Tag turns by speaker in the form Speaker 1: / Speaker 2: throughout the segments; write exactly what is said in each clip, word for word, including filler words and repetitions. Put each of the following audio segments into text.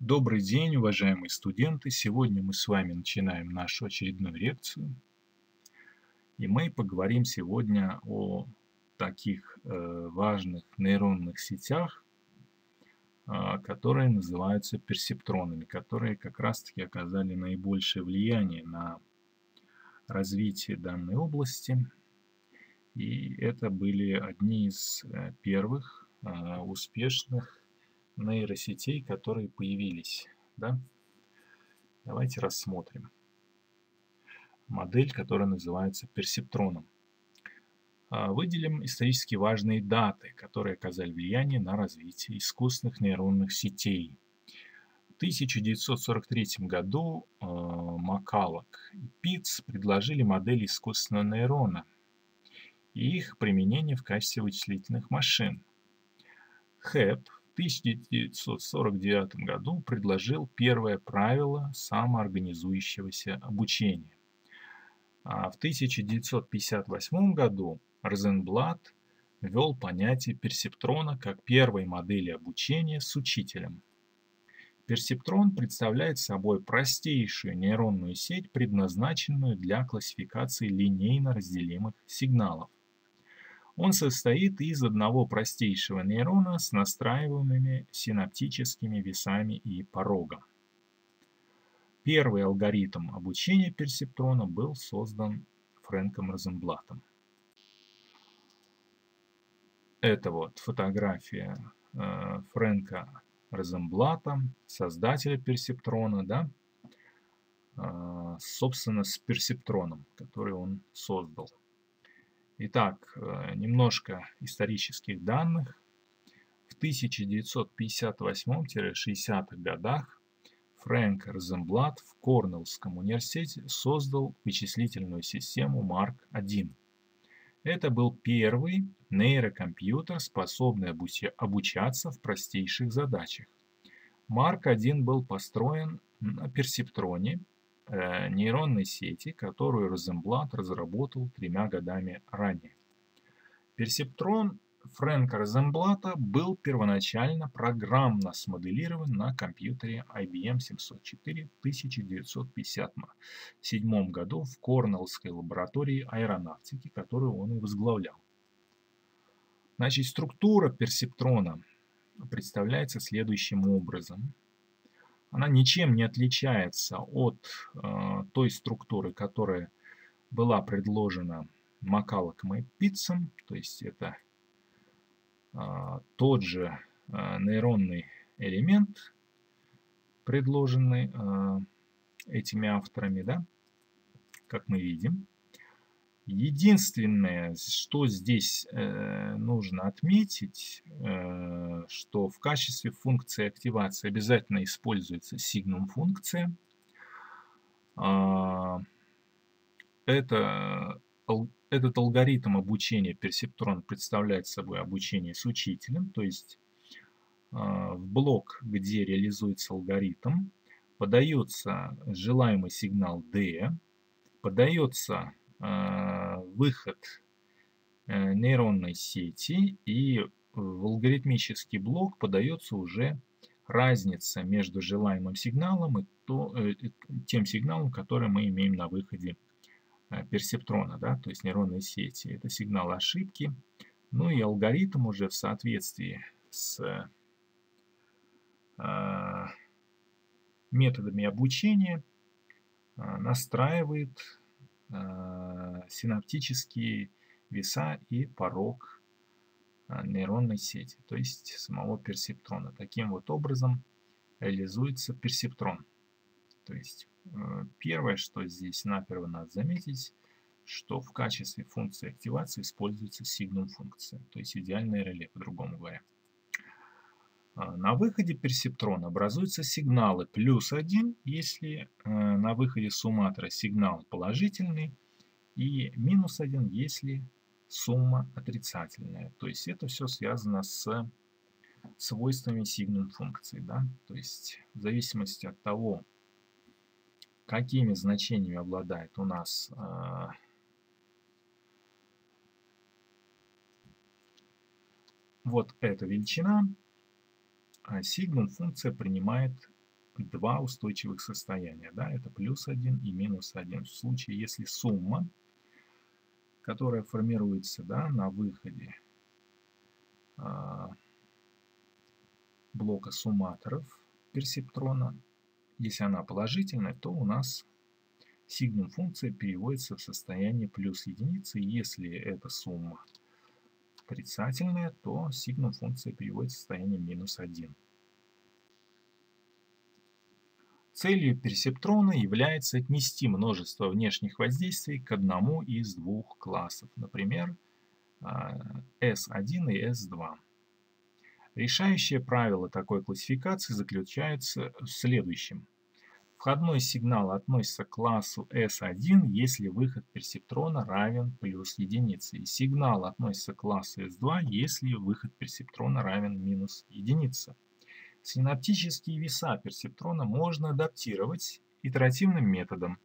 Speaker 1: Добрый день, уважаемые студенты! Сегодня мы с вами начинаем нашу очередную лекцию. И мы поговорим сегодня о таких э, важных нейронных сетях, э, которые называются персептронами, которые как раз-таки оказали наибольшее влияние на развитие данной области. И это были одни из э, первых э, успешных нейросетей, которые появились. Да? Давайте рассмотрим модель, которая называется персептроном. Выделим исторически важные даты, которые оказали влияние на развитие искусственных нейронных сетей. В тысяча девятьсот сорок третьем году э, Маккаллок и Питц предложили модель искусственного нейрона и их применение в качестве вычислительных машин. Хэп в тысяча девятьсот сорок девятом году предложил первое правило самоорганизующегося обучения. А в тысяча девятьсот пятьдесят восьмом году Розенблат ввел понятие персептрона как первой модели обучения с учителем. Персептрон представляет собой простейшую нейронную сеть, предназначенную для классификации линейно разделимых сигналов. Он состоит из одного простейшего нейрона с настраиваемыми синаптическими весами и порогом. Первый алгоритм обучения персептрона был создан Фрэнком Розенблатом. Это вот фотография э, Фрэнка Розенблата, создателя персептрона, да, э, собственно, с персептроном, который он создал. Итак, э, немножко исторических данных. В тысяча девятьсот пятьдесят восьмом — шестидесятых годах Фрэнк Розенблат в Корнеллском университете создал вычислительную систему марк один. Это был первый нейрокомпьютер, способный обучаться в простейших задачах. марк один был построен на персептроне, э, нейронной сети, которую Розенблат разработал тремя годами ранее. Персептрон Фрэнка Розенблата был первоначально программно смоделирован на компьютере ай би эм семьсот четыре в тысяча девятьсот пятьдесят седьмом году в Корнеллской лаборатории аэронавтики, которую он и возглавлял. Значит, структура персептрона представляется следующим образом. Она ничем не отличается от э, той структуры, которая была предложена Маккаллоком и Питцем, то есть это а, тот же а, нейронный элемент, предложенный а, этими авторами, да, как мы видим. Единственное, что здесь э, нужно отметить, э, что в качестве функции активации обязательно используется сигнум-функция. А, это Этот алгоритм обучения персептрон представляет собой обучение с учителем, то есть э, в блок, где реализуется алгоритм, подается желаемый сигнал D, подается э, выход э, нейронной сети, и в алгоритмический блок подается уже разница между желаемым сигналом и то, э, тем сигналом, который мы имеем на выходе персептрона, да, то есть нейронной сети. Это сигнал ошибки. Ну и алгоритм уже в соответствии с э, методами обучения э, настраивает э, синаптические веса и порог э, нейронной сети, то есть самого персептрона. Таким вот образом реализуется персептрон. То есть первое, что здесь наперво надо заметить, что в качестве функции активации используется сигнум-функция, то есть идеальное реле, по-другому говоря. На выходе персептрона образуются сигналы плюс один, если на выходе сумматора сигнал положительный, и минус один, если сумма отрицательная. То есть это все связано с свойствами сигнум-функции. Да? То есть в зависимости от того, какими значениями обладает у нас э, вот эта величина, сигнум функция принимает два устойчивых состояния. Да? Это плюс один и минус один. В случае, если сумма, которая формируется, да, на выходе а, блока сумматоров персептрона, если она положительная, то у нас сигнум функция переводится в состояние плюс единицы. Если эта сумма отрицательная, то сигнум функция переводится в состояние минус один. Целью персептрона является отнести множество внешних воздействий к одному из двух классов, например, эс один и эс два. Решающее правило такой классификации заключается в следующем. Входной сигнал относится к классу эс один, если выход персептрона равен плюс единице, и сигнал относится к классу эс два, если выход персептрона равен минус единице. Синаптические веса персептрона можно адаптировать итеративным методом.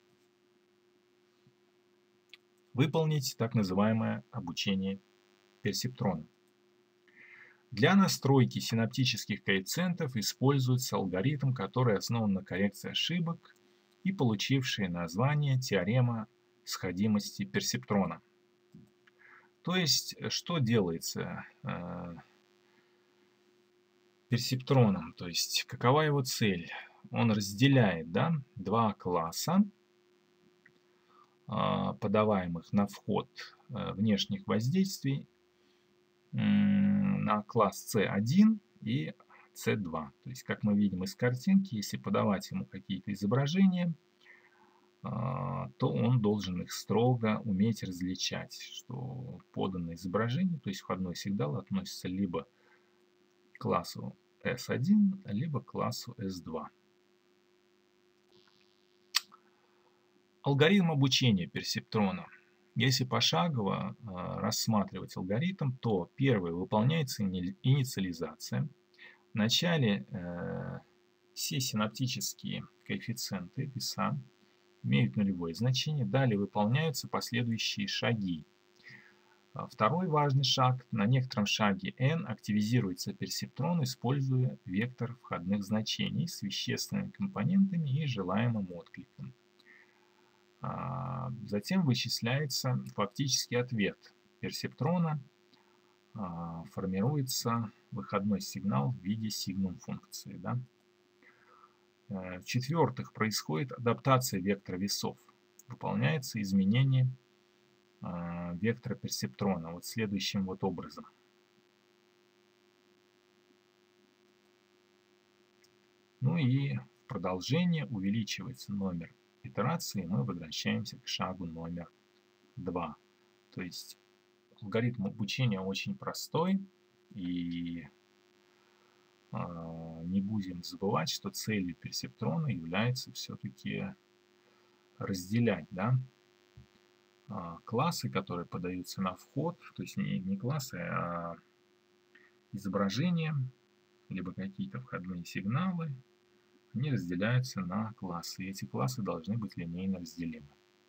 Speaker 1: Выполнить так называемое обучение персептрона. Для настройки синаптических коэффициентов используется алгоритм, который основан на коррекции ошибок и получивший название теорема сходимости персептрона. То есть, что делается э, персептроном? То есть, какова его цель? Он разделяет, да, два класса, э, подаваемых на вход э, внешних воздействий, на класс си один и си два. То есть, как мы видим из картинки, если подавать ему какие-то изображения, то он должен их строго уметь различать, что поданное изображение, то есть входной сигнал, относится либо к классу эс один, либо к классу эс два. Алгоритм обучения персептрона. Если пошагово э, рассматривать алгоритм, то первое, выполняется инициализация. Вначале э, все синаптические коэффициенты, веса, имеют нулевое значение. Далее выполняются последующие шаги. Второй важный шаг. На некотором шаге n активизируется персептрон, используя вектор входных значений с вещественными компонентами и желаемым откликом. Затем вычисляется фактический ответ персептрона, формируется выходной сигнал в виде сигнум функции. Да? В-четвертых, происходит адаптация вектора весов. Выполняется изменение вектора персептрона вот следующим вот образом. Ну и в продолжение увеличивается номер итерации, и мы возвращаемся к шагу номер два. То есть алгоритм обучения очень простой, и э, не будем забывать, что целью персептрона является все-таки разделять, да, э, классы, которые подаются на вход, то есть не, не классы, а изображения, либо какие-то входные сигналы, они разделяются на классы, и эти классы должны быть линейно разделимы.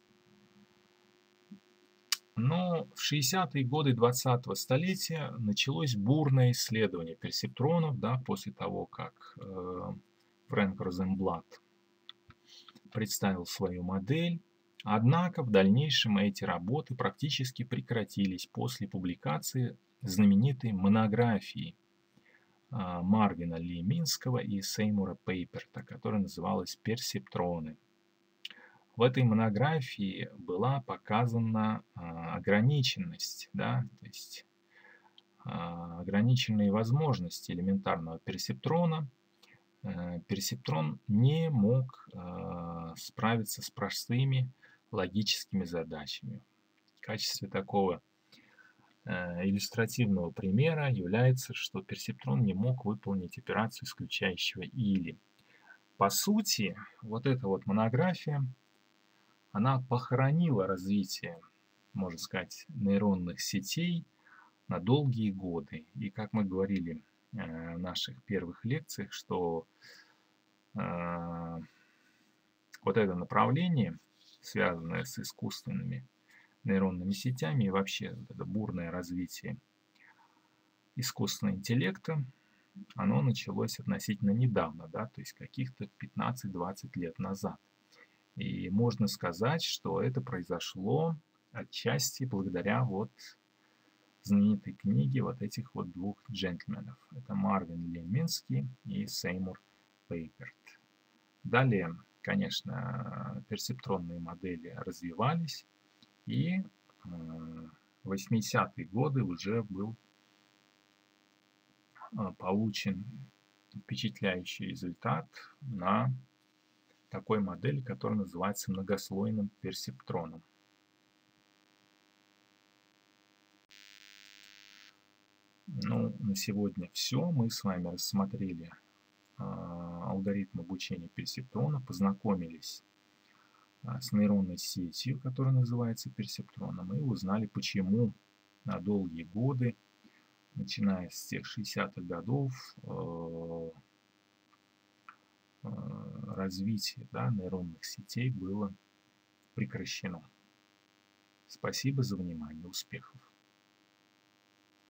Speaker 1: Но в шестидесятые годы двадцатого столетия началось бурное исследование персептронов, да, после того, как э, Фрэнк Розенблат представил свою модель. Однако в дальнейшем эти работы практически прекратились после публикации знаменитой монографии Марвина Ли Минского и Сеймура Пейперта, которая называлась «Персептроны». В этой монографии была показана а, ограниченность, да, то есть а, ограниченные возможности элементарного персептрона. А, персептрон не мог а, справиться с простыми логическими задачами. В качестве такого иллюстративного примера является, что персептрон не мог выполнить операцию исключающего или. По сути, вот эта вот монография, она похоронила развитие, можно сказать, нейронных сетей на долгие годы. И как мы говорили в наших первых лекциях, что э, вот это направление, связанное с искусственными нейронными сетями и вообще вот это бурное развитие искусственного интеллекта, оно началось относительно недавно, да, то есть каких-то пятнадцать-двадцать лет назад. И можно сказать, что это произошло отчасти благодаря вот знаменитой книге вот этих вот двух джентльменов. Это Марвин Ли Минский и Сеймур Пейперт. Далее, конечно, перцептронные модели развивались, и в восьмидесятые годы уже был получен впечатляющий результат на такой модели, которая называется многослойным перцептроном. Ну, на сегодня все. Мы с вами рассмотрели э, алгоритм обучения перцептрона, познакомились э, с нейронной сетью, которая называется перцептроном, и узнали, почему на долгие годы, начиная с тех шестидесятых годов, э, э, развитие, да, нейронных сетей было прекращено. Спасибо за внимание. Успехов!